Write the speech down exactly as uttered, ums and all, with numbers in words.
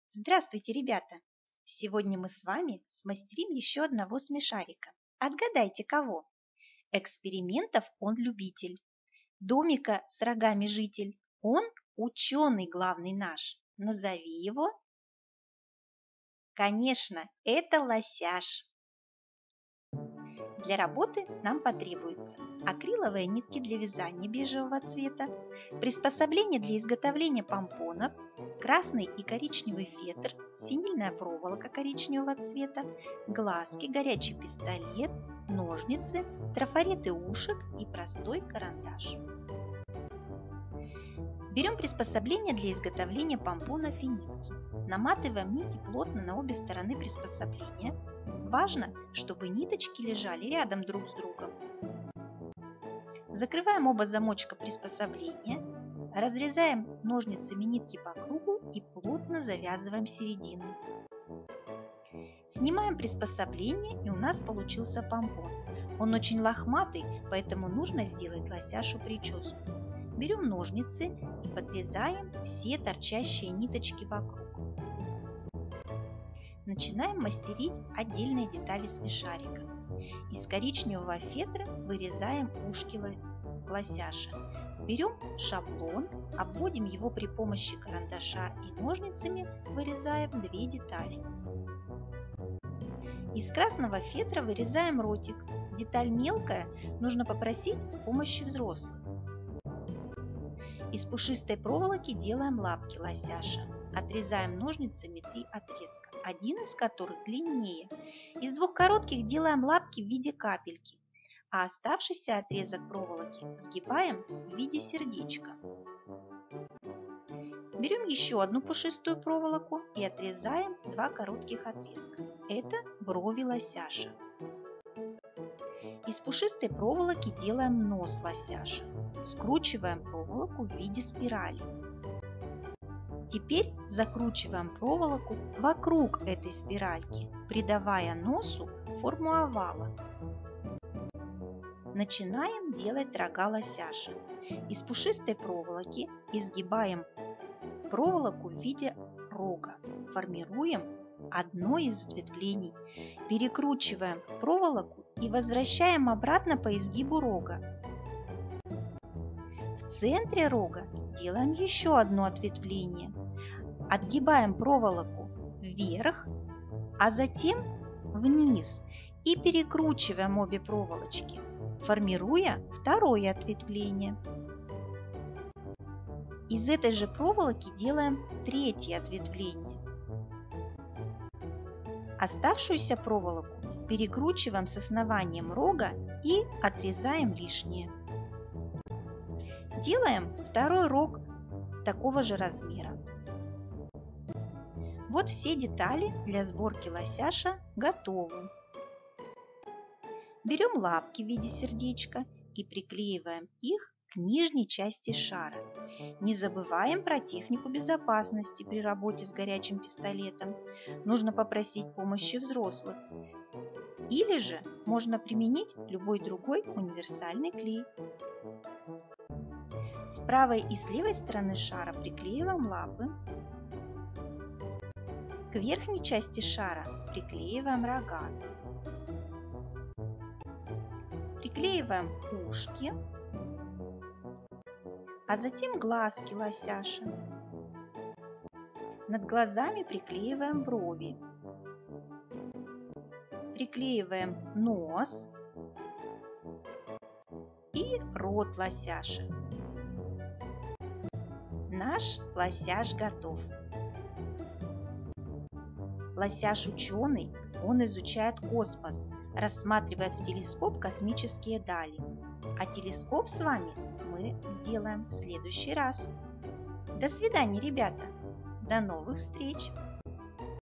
Здравствуйте, ребята! Сегодня мы с вами смастерим еще одного смешарика. Отгадайте, кого? Экспериментов он любитель, домика с рогами житель. Он ученый главный наш. Назови его. Конечно, это лосяш. Для работы нам потребуются акриловые нитки для вязания бежевого цвета, приспособление для изготовления помпонов, красный и коричневый фетр, синильная проволока коричневого цвета, глазки, горячий пистолет, ножницы, трафареты ушек и простой карандаш. Берем приспособление для изготовления помпонов и нитки. Наматываем нити плотно на обе стороны приспособления. Важно, чтобы ниточки лежали рядом друг с другом. Закрываем оба замочка приспособления, разрезаем ножницами нитки по кругу и плотно завязываем середину. Снимаем приспособление, и у нас получился помпон. Он очень лохматый, поэтому нужно сделать лосяшу прическу. Берем ножницы и подрезаем все торчащие ниточки вокруг. Начинаем мастерить отдельные детали смешарика. Из коричневого фетра вырезаем ушки лосяша. Берем шаблон, обводим его при помощи карандаша и ножницами вырезаем две детали. Из красного фетра вырезаем ротик. Деталь мелкая, нужно попросить помощи взрослых. Из пушистой проволоки делаем лапки лосяша. Отрезаем ножницами три отрезка, один из которых длиннее. Из двух коротких делаем лапки в виде капельки, а оставшийся отрезок проволоки сгибаем в виде сердечка. Берем еще одну пушистую проволоку и отрезаем два коротких отрезка. Это брови лосяша. Из пушистой проволоки делаем нос лосяша. Скручиваем проволоку в виде спирали. Теперь закручиваем проволоку вокруг этой спиральки, придавая носу форму овала. Начинаем делать рога лосяша. Из пушистой проволоки изгибаем проволоку в виде рога, формируем одно из ответвлений, перекручиваем проволоку и возвращаем обратно по изгибу рога. В центре рога делаем еще одно ответвление. Отгибаем проволоку вверх, а затем вниз и перекручиваем обе проволочки, формируя второе ответвление. Из этой же проволоки делаем третье ответвление. Оставшуюся проволоку перекручиваем с основанием рога и отрезаем лишнее. Делаем второй рог такого же размера. Вот все детали для сборки лосяша готовы. Берем лапки в виде сердечка и приклеиваем их к нижней части шара. Не забываем про технику безопасности при работе с горячим пистолетом. Нужно попросить помощи взрослых. Или же можно применить любой другой универсальный клей. С правой и с левой стороны шара приклеиваем лапы. К верхней части шара приклеиваем рога. Приклеиваем ушки, а затем глазки лосяша. Над глазами приклеиваем брови. Приклеиваем нос и рот лосяша. Наш лосяш готов. Лосяш ученый, он изучает космос, рассматривает в телескоп космические дали. А телескоп с вами мы сделаем в следующий раз. До свидания, ребята! До новых встреч!